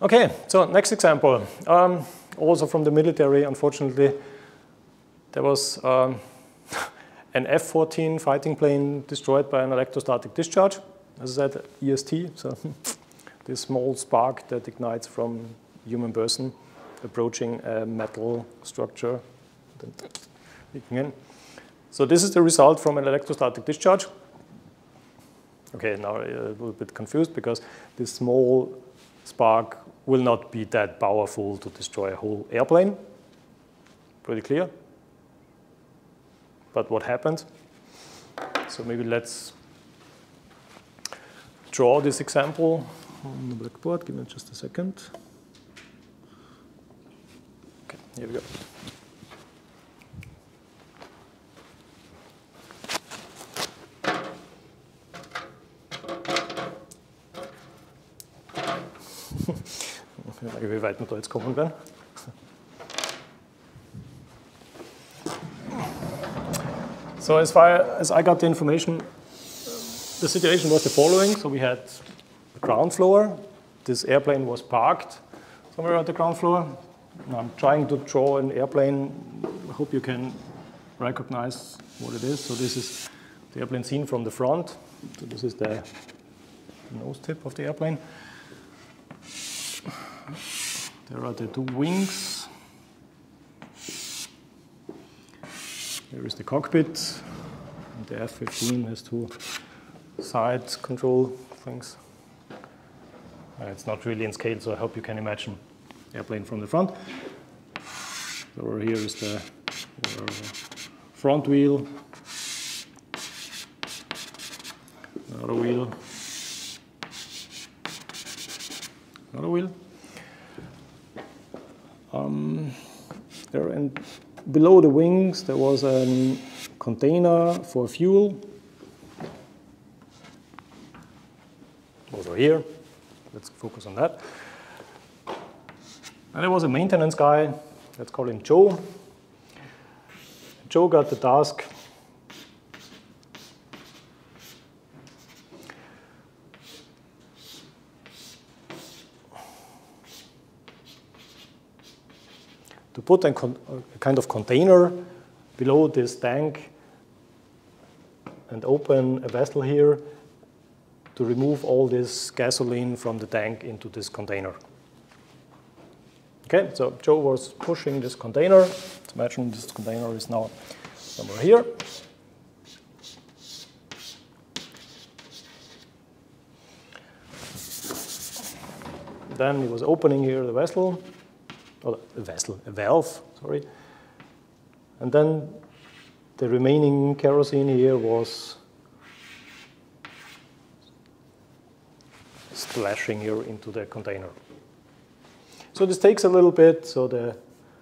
Okay, so next example. Also from the military, unfortunately, there was an F14 fighting plane destroyed by an electrostatic discharge. As I said, EST, so this small spark that ignites from a human person approaching a metal structure. So this is the result from an electrostatic discharge. Okay, now a little bit confused because this small spark will not be that powerful to destroy a whole airplane. Pretty clear. But what happened? So maybe let's draw this example on the blackboard. Give me just a second. Okay, here we go. Wie weit wir da jetzt kommen werden. So as far as I got the information, the situation was the following. So we had the ground floor. This airplane was parked somewhere on the ground floor. Now I'm trying to draw an airplane. I hope you can recognize what it is. So this is the airplane seen from the front. So this is the nose tip of the airplane. There are the two wings. There is the cockpit. And the F14 has two side control things. It's not really in scale, so I hope you can imagine the airplane from the front. So here is the front wheel. Another wheel. Another wheel. There and below the wings there was a container for fuel. Also here, let's focus on that. And there was a maintenance guy, let's call him Joe. Joe got the task to put a kind of container below this tank and open a vessel here to remove all this gasoline from the tank into this container. Okay, so Joe was pushing this container. Let's imagine this container is now somewhere here. Then he was opening here the vessel. Oh, a valve, sorry. And then the remaining kerosene here was splashing here into the container. So this takes a little bit, so over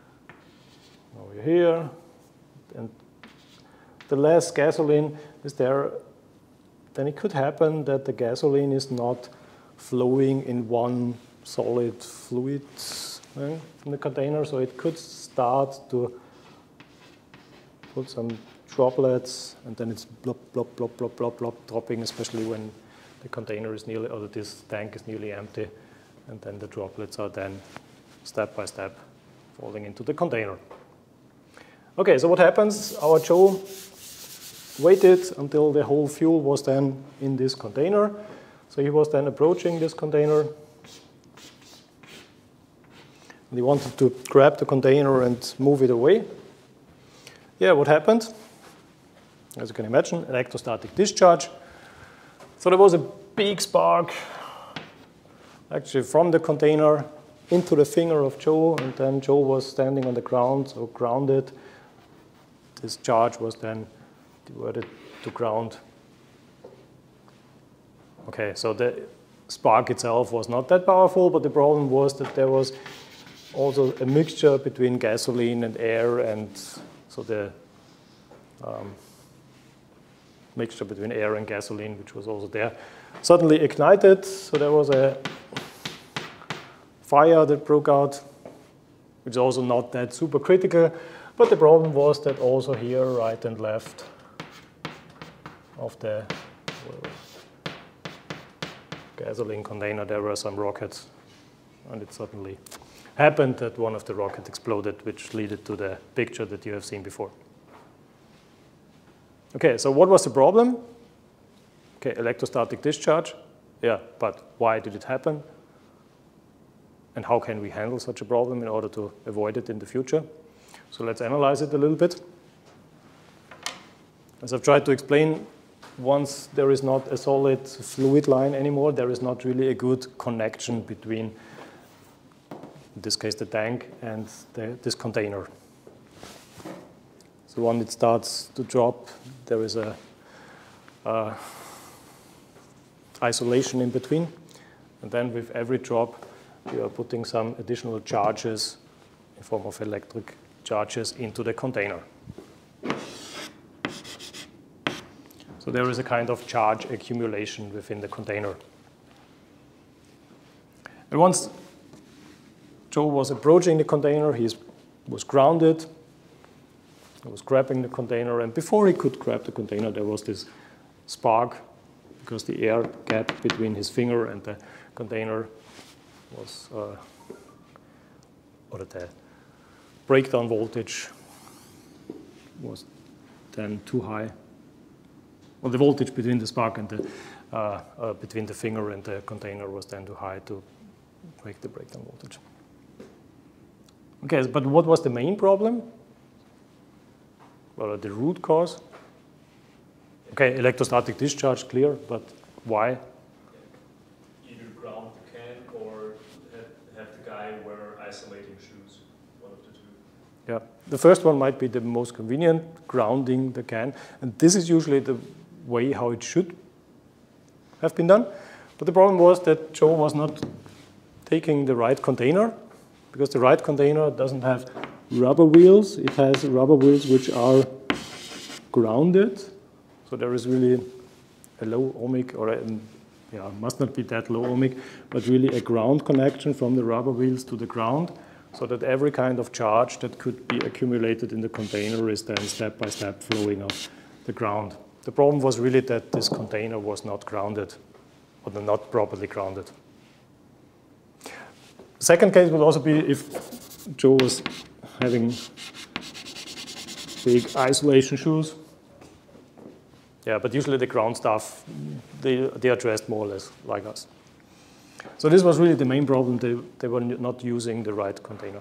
here, and the less gasoline is there, then it could happen that the gasoline is not flowing in one solid fluid in the container, so it could start to put some droplets, and then it's blop, blop, blop, blop, blop, blop, dropping, especially when the container is nearly, or this tank is nearly empty, and then the droplets are then step by step falling into the container. Okay, so what happens? Our Joe waited until the whole fuel was then in this container. So he was then approaching this container. And he wanted to grab the container and move it away. Yeah, what happened? As you can imagine, electrostatic discharge. So there was a big spark, actually from the container into the finger of Joe, and then Joe was standing on the ground, so grounded. This charge was then diverted to ground. Okay, so the spark itself was not that powerful, but the problem was that there was also a mixture between gasoline and air, and so the mixture between air and gasoline, which was also there, suddenly ignited. So there was a fire that broke out, which is also not that super critical. But the problem was that also here, right and left of the gasoline container, there were some rockets And it suddenly happened that one of the rockets exploded, which led to the picture that you have seen before. Okay, so what was the problem? Okay, electrostatic discharge. Yeah, but why did it happen? And how can we handle such a problem in order to avoid it in the future? So let's analyze it a little bit. As I've tried to explain, once there is not a solid fluid line anymore, there is not really a good connection between, in this case, the tank and this container. So when it starts to drop, there is a isolation in between. And then with every drop, you are putting some additional charges in form of electric charges into the container. So there is a kind of charge accumulation within the container. And once Joe was approaching the container, he was grounded. He was grabbing the container, and before he could grab the container, there was this spark because the air gap between his finger and the container was, or the breakdown voltage was then too high. Well, the voltage between the spark and between the finger and the container was then too high to break the breakdown voltage. Okay, but what was the main problem? Well, the root cause. Okay, electrostatic discharge, clear, but why? Either ground the can or have the guy wear isolating shoes, one of the two. Yeah, the first one might be the most convenient, grounding the can, and this is usually the way how it should have been done. But the problem was that Joe was not taking the right container, because the right container doesn't have rubber wheels. It has rubber wheels which are grounded. So there is really a low ohmic, or must not be that low ohmic, but really a ground connection from the rubber wheels to the ground, so that every kind of charge that could be accumulated in the container is then step by step flowing off the ground. The problem was really that this container was not grounded, or not properly grounded. The second case would also be if Joe was having big isolation shoes. Yeah, but usually the ground staff, they are dressed more or less like us. So this was really the main problem. They were not using the right container.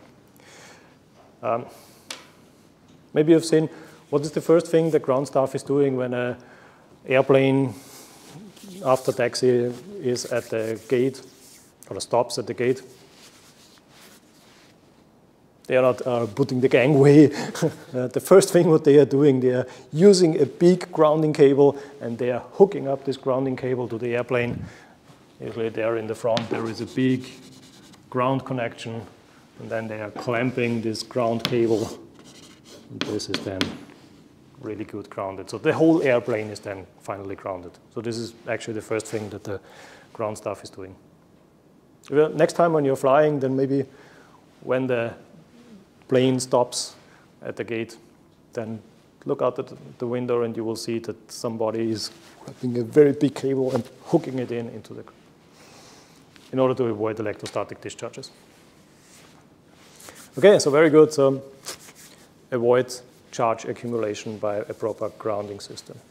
Maybe you've seen, what is the first thing the ground staff is doing when an airplane after taxi is at the gate, or stops at the gate? They are not putting the gangway. The first thing what they are doing, they are using a big grounding cable, and they are hooking up this grounding cable to the airplane. Usually there in the front, there is a big ground connection, and then they are clamping this ground cable. And this is then really good grounded. So the whole airplane is then finally grounded. So this is actually the first thing that the ground staff is doing. Next time when you're flying, then maybe when the plane stops at the gate, then look out at the window and you will see that somebody is grabbing a very big cable and hooking it in order to avoid electrostatic discharges. Okay, so very good. So avoid charge accumulation by a proper grounding system.